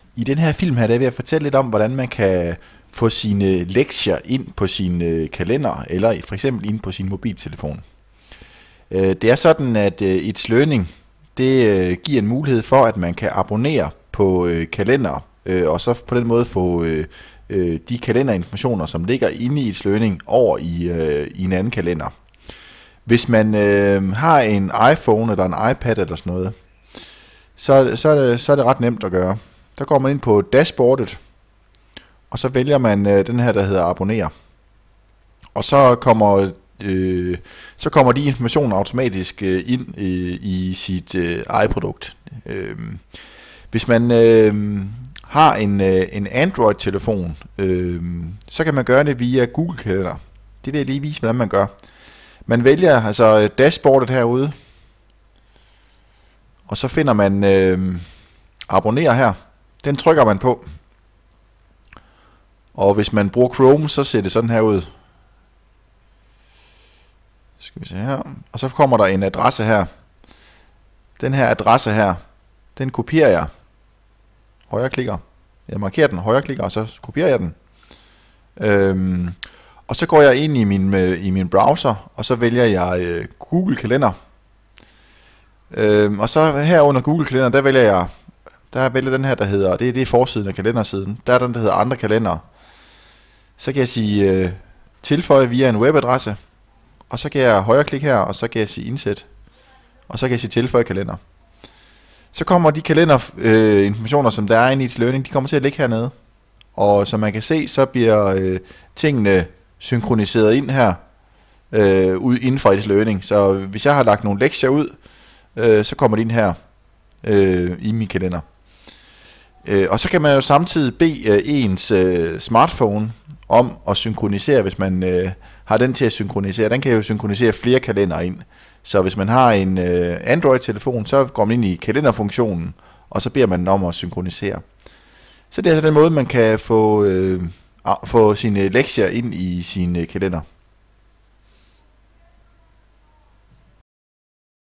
I den her film her, der vil jeg fortælle lidt om, hvordan man kan få sine lektier ind på sin kalender, eller for eksempel ind på sin mobiltelefon. Det er sådan, at It's Learning, det giver en mulighed for, at man kan abonnere på kalender, og så på den måde få de kalenderinformationer, som ligger inde i It's Learning, over i en anden kalender. Hvis man har en iPhone eller en iPad eller sådan noget, så er det ret nemt at gøre. Der går man ind på dashboardet, og så vælger man den her, der hedder abonnere. Og så kommer de informationer automatisk ind i sit iProdukt. Hvis man har en Android-telefon, så kan man gøre det via Google Kalender. Det vil jeg lige vise, hvordan man gør. Man vælger altså dashboardet herude, og så finder man abonnere her. Den trykker man på. Og hvis man bruger Chrome, så ser det sådan her ud. Skal vi se her. Og så kommer der en adresse her. Den her adresse her, den kopierer jeg. Højreklikker. Jeg markerer den, højreklikker, og så kopierer jeg den. Og så går jeg ind i min browser, og så vælger jeg Google Kalender. Og så her under Google Kalender, der vælger den her, der hedder, det er forsiden af kalendersiden. Der er den, der hedder andre kalendere. Så kan jeg sige tilføje via en webadresse, og så kan jeg højreklikke her, og så kan jeg sige indsæt, og så kan jeg sige tilføje kalender. Så kommer de kalenderinformationer, som der er inde i It's Learning, de kommer til at ligge hernede. Og som man kan se, så bliver tingene synkroniseret ind her, inden for It's Learning. Så hvis jeg har lagt nogle lektier ud, så kommer de ind her i min kalender. Og så kan man jo samtidig bede ens smartphone om at synkronisere, hvis man har den til at synkronisere. Den kan jo synkronisere flere kalendere ind. Så hvis man har en Android-telefon, så går man ind i kalenderfunktionen, og så beder man den om at synkronisere. Så det er altså den måde, man kan få sine lektier ind i sin kalender.